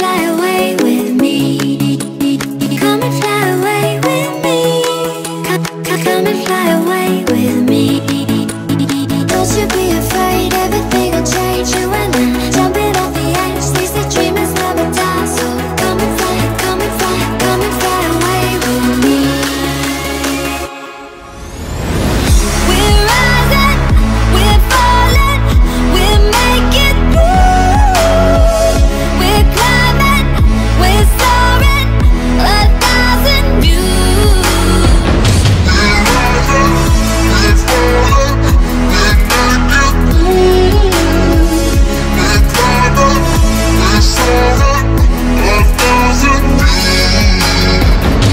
fly away with me. Come and fly away with me. Come and fly away with me. Don't you be afraid, everything will change. You and I, jumping off the edge. They say dreamers never die. So come and fly, come and fly, come and fly away with me. We're rising, we're falling, we're making through. We're climbing, we're soaring, 1,000 views. We're rising, we're falling, we're making through. We're climbing, we're soaring, 1,000 views.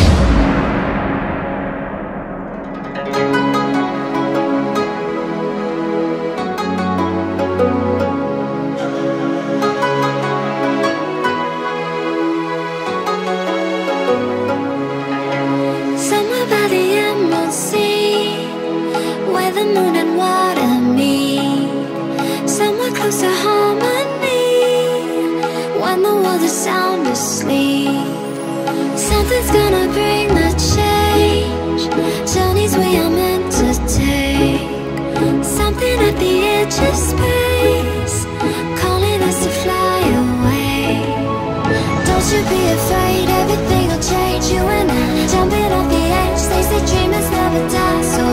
Somewhere by the emerald sea, where the moon and water meet. Somewhere close to harmony, when the world is sound asleep. Something's gonna bring the change, journeys we are meant to take. Something at the edge of space, calling us to fly away. Don't you be afraid, everything will change. You and I, jumping off the edge. They say dreamers never die. So